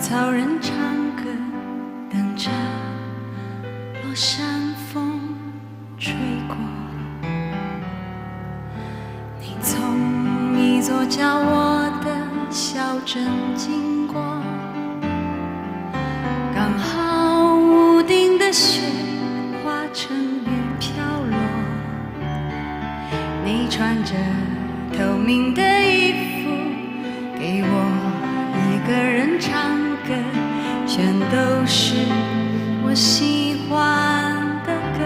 草人唱歌，等着落山风吹过。你从一座叫我的小镇经过，刚好屋顶的雪化成雨飘落。你穿着透明的衣服，给我一个人唱歌，全都是我喜欢的歌。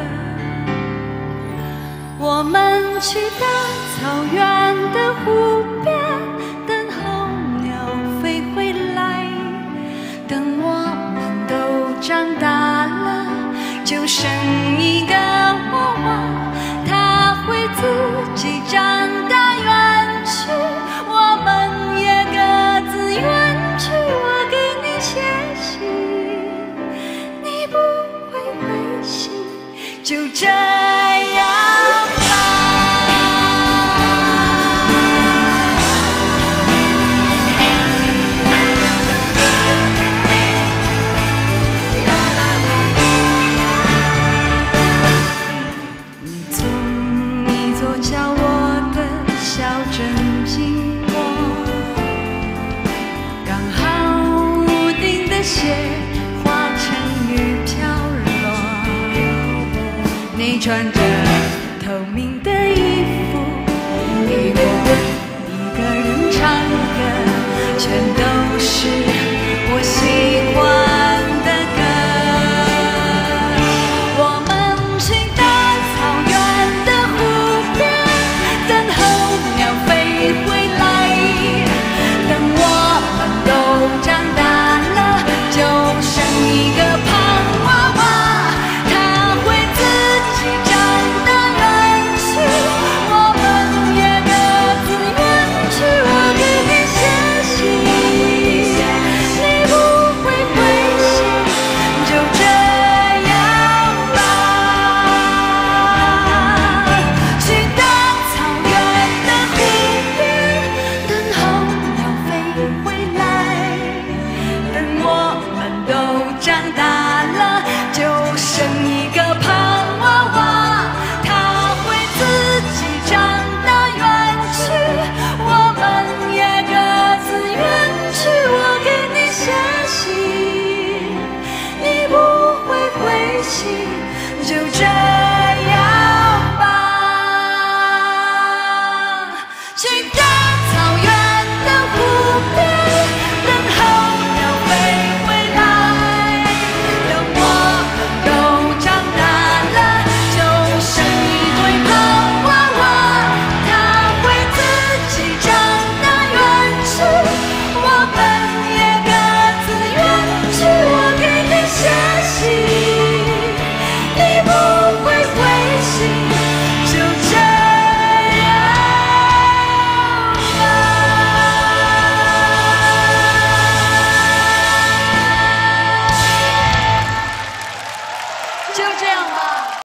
我们去大草原的湖边，等候鸟飞回来。等我们都长大了，就生一个娃娃，他会自己长大远去，我们也各自远去。我给你写信，你不会回信，就这样吧。你从一座叫我的小镇经过，刚好屋顶的雪化成雨飘落。你穿着透明的衣服，给我一个人唱歌，全都是我喜欢的歌。我们去大草原的湖边，等候鸟飞回来。等我们都长大了，就生一个胖娃娃，他会自己长大远去，我们也各自远去。我给你写信，你不会回信，就这样吧。去大草原的湖边，等候鸟飞回来。等我们都长大了，就生一个胖娃娃，他会自己长大远去，我们也各自远去。我给你写信，你不会回信，就这样。